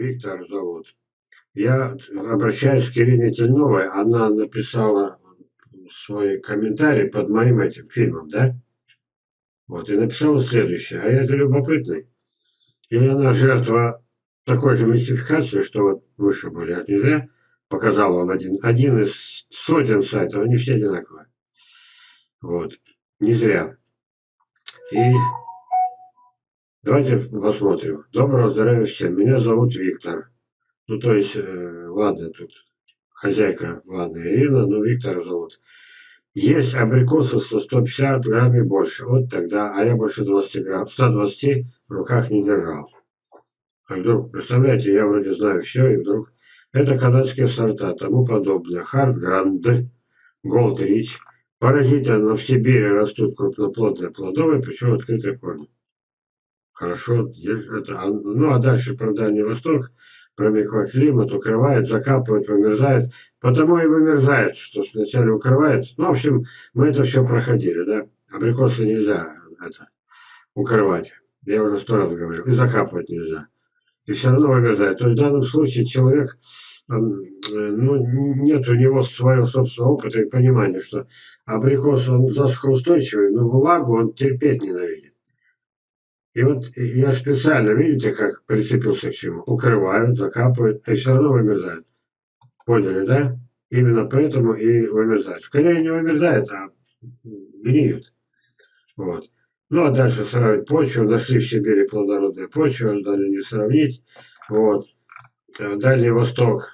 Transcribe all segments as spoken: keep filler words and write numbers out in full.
Виктор зовут. Я обращаюсь к Ирине Тельновой. Она написала свой комментарий под моим этим фильмом, да? Вот, и написала следующее. А я же любопытный. Или она жертва такой же мистификации, что вот выше были. Это не зря показал вам один, один из сотен сайтов. Они все одинаковые. Вот. Не зря. И давайте посмотрим. Доброго здоровья всем. Меня зовут Виктор. Ну, то есть, э, ладно, тут хозяйка, ладно, Ирина, но Виктора зовут. Есть абрикосы со сто пятьдесят грамм и больше. Вот тогда, а я больше двадцати грамм, ста двадцати в руках не держал. А вдруг, представляете, я вроде знаю все, и вдруг это канадские сорта, тому подобное. Хард Гранд, Голд Рич. Поразительно, в Сибири растут крупноплодные плодовые, причем в открытой форме. Хорошо, это, ну а дальше про Дальний Восток, про микроклимат, укрывает, закапывает, вымерзает. Потому и вымерзает, что вначале укрывает. Ну, в общем, мы это все проходили, да. Абрикосы нельзя это, укрывать. Я уже сто раз говорил. И закапывать нельзя. И все равно вымерзает. То есть в данном случае человек, ну, нет у него своего собственного опыта и понимания, что абрикос, он засухоустойчивый, но влагу он терпеть ненавидит. И вот я специально, видите, как прицепился к чему? Укрывают, закапывают, и все равно вымерзают. Поняли, да? Именно поэтому и вымерзают. Скорее не вымерзают, а гниют. Вот. Ну, а дальше сравнить почву. Нашли в Сибири плодородные почвы, дали не сравнить. Вот. Дальний Восток.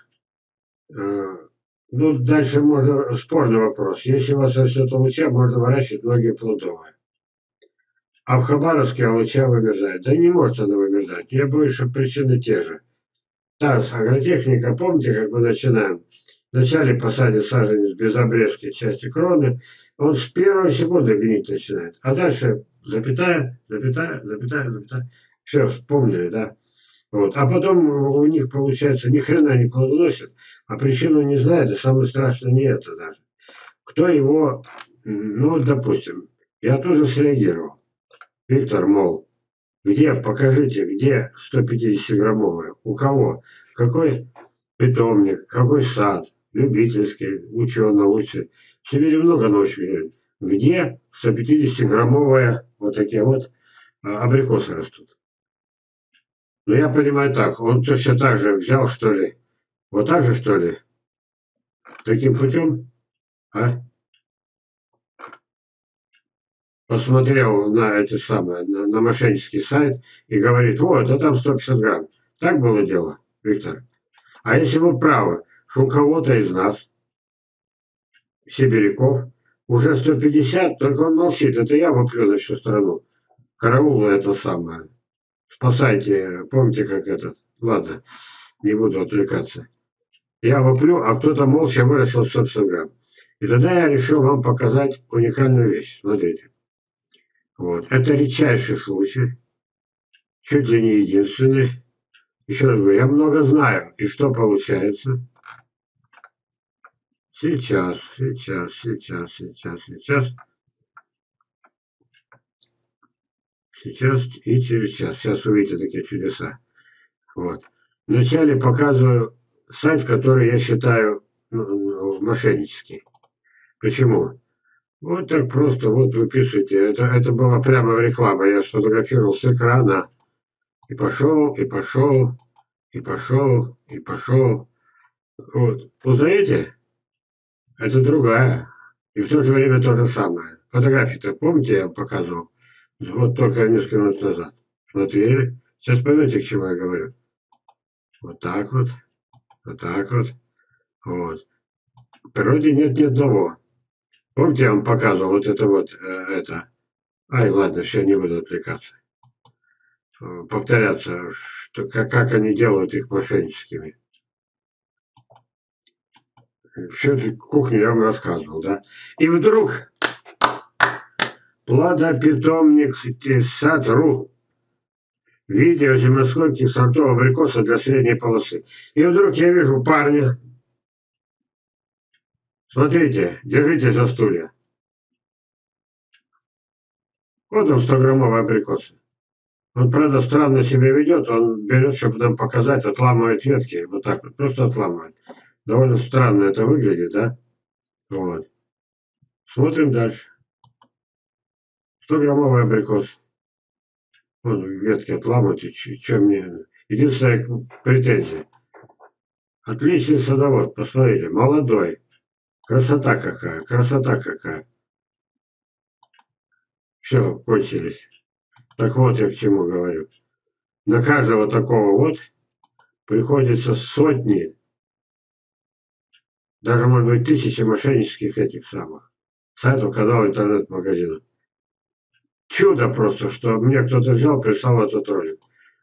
Ну, дальше можно спорный вопрос. Если у вас растет луча, можно выращивать многие плодовые. А в Хабаровске алыча вымерзает. Да не может она вымерзать. Я боюсь, что причины те же. Да, агротехника, помните, как мы начинаем? Вначале посадят саженец без обрезки части кроны, он с первой секунды гнить начинает. А дальше запятая, запятая, запятая, запятая. Все, вспомнили, да? Вот. А потом у них, получается, ни хрена не плодоносит, а причину не знает, и самое страшное не это даже. Кто его, ну, вот, допустим, я тоже среагировал. Виктор, мол, где, покажите, где сто пятидесятиграммовые? У кого? Какой питомник? Какой сад? Любительский, ученый-научный. В Сибири много научных. Где сто пятидесятиграммовые вот такие вот а, абрикосы растут? Ну, я понимаю так, он точно так же взял, что ли? Вот так же, что ли? Таким путем? А? Посмотрел на это самое, на, на мошеннический сайт и говорит, вот, а там сто пятьдесят грамм. Так было дело, Виктор? А если вы правы, что у кого-то из нас, сибиряков, уже сто пятьдесят, только он молчит, это я воплю на всю страну. Караул это самое. Спасайте, помните, как этот? Ладно, не буду отвлекаться. Я воплю, а кто-то молча вырастил сто пятьдесят грамм. И тогда я решил вам показать уникальную вещь. Смотрите. Вот. Это редчайший случай, чуть ли не единственный. Еще раз говорю, я много знаю. И что получается? Сейчас, сейчас, сейчас, сейчас, сейчас. Сейчас и через час. Сейчас увидите такие чудеса. Вот. Вначале показываю сайт, который я считаю ну, мошеннический. Почему? Вот так просто, вот выписывайте. Это, это была прямо реклама. Я сфотографировал с экрана. И пошел, и пошел, и пошел, и пошел. Вот. Узнаете? Это другая. И в то же время то же самое. Фотографии-то, помните, я вам показывал? Вот только несколько минут назад. Смотрели? Сейчас поймете, к чему я говорю. Вот так вот. Вот так вот. Вот. В природе нет ни одного. Помните, я вам показывал вот это вот, э, это. Ай, ладно, все, не буду отвлекаться. Э, Повторяться, что, как, как они делают их мошенническими. Всю эту кухню я вам рассказывал, да? И вдруг плодопитомник сад.ру. Видео земносколько сортов абрикоса для средней полосы. И вдруг я вижу парня. Смотрите, держите за стулья. Вот он, сто граммовые абрикосы. Он, правда, странно себя ведет. Он берет, чтобы нам показать, отламывает ветки. Вот так вот, просто отламывает. Довольно странно это выглядит, да? Вот. Смотрим дальше. сто-граммовый абрикос. Вон ветки отламывают, и что мне... Единственная претензия. Отличный садовод, посмотрите, молодой. Красота какая, красота какая. Все, кончились. Так вот я к чему говорю. На каждого такого вот приходится сотни, даже, может быть, тысячи мошеннических этих самых сайтов, каналов, интернет-магазинов. Чудо просто, что мне кто-то взял, прислал этот ролик.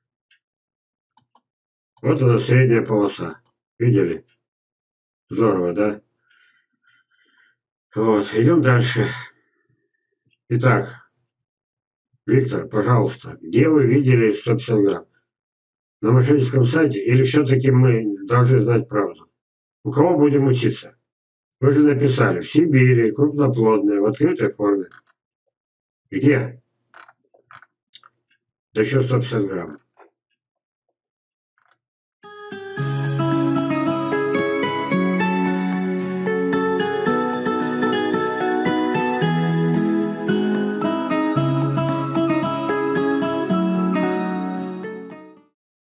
Вот она средняя полоса. Видели? Здорово, да? Вот, идем дальше. Итак, Виктор, пожалуйста, где вы видели сто пятьдесят грамм? На мошенническом сайте или все-таки мы должны знать правду? У кого будем учиться? Вы же написали, в Сибири, крупноплодные, в открытой форме. Где? Да еще сто пятьдесят грамм.